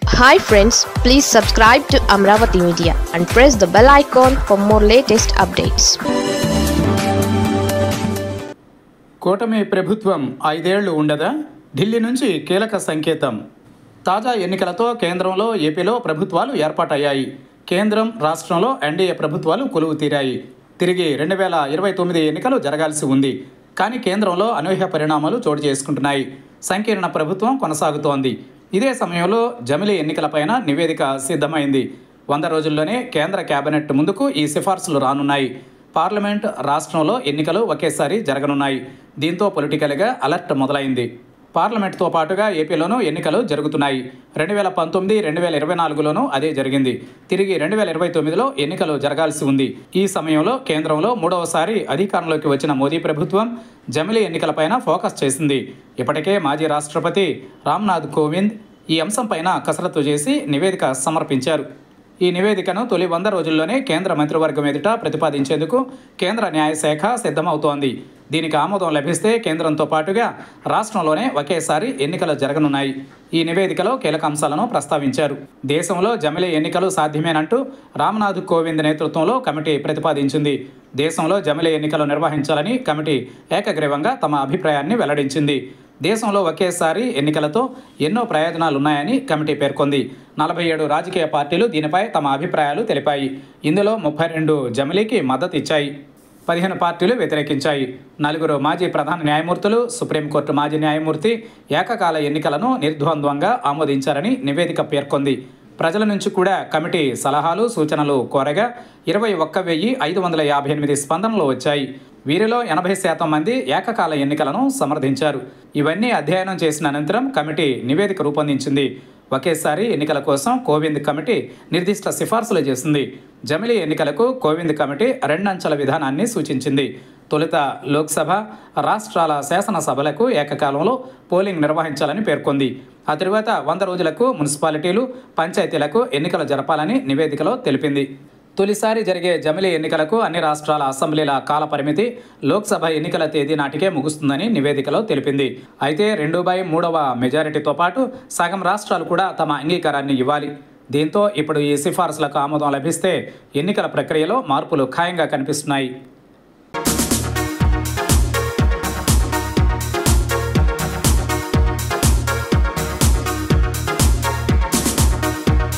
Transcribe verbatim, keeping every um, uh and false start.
Hi friends, please subscribe to Amravati Media and press the bell icon for more latest updates. కూటమి ప్రభుత్వం ఐదేళ్లు ఉండదా? ఢిల్లీ నుంచి కీలక సంకేతం. తాజా ఎన్నికలతో కేంద్రంలో ఏపీలో ప్రభుత్వాలు ఏర్పాటయ్యాయి. కేంద్రం రాష్ట్రంలో ఎన్డీఏ ప్రభుత్వాలు కొలువు తీరాయి. తిరిగి రెండు వేల ఇరవై తొమ్మిది ఎన్నికలు జరగాల్సి ఉంది. కానీ కేంద్రంలో అనూహ్య పరిణామాలు చోటు చేసుకుంటున్నాయి. సంకీర్ణ ప్రభుత్వం కొనసాగుతోంది. ఇదే సమయంలో జమిలీ ఎన్నికలపైన నివేదిక సిద్ధమైంది. వంద రోజుల్లోనే కేంద్ర కేబినెట్ ముందుకు ఈ సిఫార్సులు రానున్నాయి. పార్లమెంట్, రాష్ట్రంలో ఎన్నికలు ఒకేసారి జరగనున్నాయి. దీంతో పొలిటికల్గా అలర్ట్ మొదలైంది. పార్లమెంట్తో పాటుగా ఏపీలోనూ ఎన్నికలు జరుగుతున్నాయి. రెండు వేల పంతొమ్మిది రెండు వేల ఇరవై నాలుగులోనూ అదే జరిగింది. తిరిగి రెండు వేల ఇరవై తొమ్మిదిలో ఎన్నికలు జరగాల్సి ఉంది. ఈ సమయంలో కేంద్రంలో మూడవసారి అధికారంలోకి వచ్చిన మోదీ ప్రభుత్వం జమిలీ ఎన్నికలపైన ఫోకస్ చేసింది. ఇప్పటికే మాజీ రాష్ట్రపతి రామ్నాథ్ కోవింద్ ఈ అంశంపైన కసరత్తు చేసి నివేదిక సమర్పించారు. ఈ నివేదికను తొలి వంద రోజుల్లోనే కేంద్ర మంత్రివర్గం ఎదుట ప్రతిపాదించేందుకు కేంద్ర న్యాయశాఖ సిద్ధమవుతోంది. దీనికి ఆమోదం లభిస్తే కేంద్రంతో పాటుగా రాష్ట్రంలోనే ఒకేసారి ఎన్నికలు జరగనున్నాయి. ఈ నివేదికలో కీలక అంశాలను ప్రస్తావించారు. దేశంలో జమిలీ ఎన్నికలు సాధ్యమేనంటూ రామ్నాథ్ కోవింద్ నేతృత్వంలో కమిటీ ప్రతిపాదించింది. దేశంలో జమిలీ ఎన్నికలు నిర్వహించాలని కమిటీ ఏకగ్రీవంగా తమ అభిప్రాయాన్ని వెల్లడించింది. దేశంలో ఒకేసారి ఎన్నికలతో ఎన్నో ప్రయోజనాలున్నాయని కమిటీ పేర్కొంది. నలభై ఏడు రాజకీయ పార్టీలు దీనిపై తమ అభిప్రాయాలు తెలిపాయి. ఇందులో ముప్పై రెండు జమిలీకి మద్దతు ఇచ్చాయి. పదిహేను పార్టీలు వ్యతిరేకించాయి. నలుగురు మాజీ ప్రధాన న్యాయమూర్తులు, సుప్రీంకోర్టు మాజీ న్యాయమూర్తి ఏకకాల ఎన్నికలను నిర్ద్వంద్వంగా ఆమోదించారని నివేదిక పేర్కొంది. ప్రజల నుంచి కూడా కమిటీ సలహాలు, సూచనలు కోరగా ఇరవై ఒక్క వెయ్యి ఐదు వందల యాభై ఎనిమిది స్పందనలు వచ్చాయి. వీరిలో ఎనభై శాతం మంది ఏకకాల ఎన్నికలను సమర్థించారు. ఇవన్నీ అధ్యయనం చేసిన అనంతరం కమిటీ నివేదిక రూపొందించింది. ఒకేసారి ఎన్నికల కోసం కోవింద్ కమిటీ నిర్దిష్ట సిఫార్సులు చేసింది. జమిలీ ఎన్నికలకు కోవింద్ కమిటీ రెండంచెల విధానాన్ని సూచించింది. తొలుత లోక్సభ, రాష్ట్రాల శాసనసభలకు ఏకకాలంలో పోలింగ్ నిర్వహించాలని పేర్కొంది. ఆ తరువాత వంద రోజులకు మున్సిపాలిటీలు, పంచాయతీలకు ఎన్నికలు జరపాలని నివేదికలో తెలిపింది. తొలిసారి జరిగే జమిలీ ఎన్నికలకు అన్ని రాష్ట్రాల అసెంబ్లీల కాల పరిమితి లోక్సభ ఎన్నికల తేదీ నాటికే ముగుస్తుందని నివేదికలో తెలిపింది. అయితే రెండు బై మూడవ మెజారిటీతో పాటు సగం రాష్ట్రాలు కూడా తమ అంగీకారాన్ని ఇవ్వాలి. దీంతో ఇప్పుడు ఈ సిఫార్సులకు ఆమోదం లభిస్తే ఎన్నికల ప్రక్రియలో మార్పులు ఖాయంగా కనిపిస్తున్నాయి.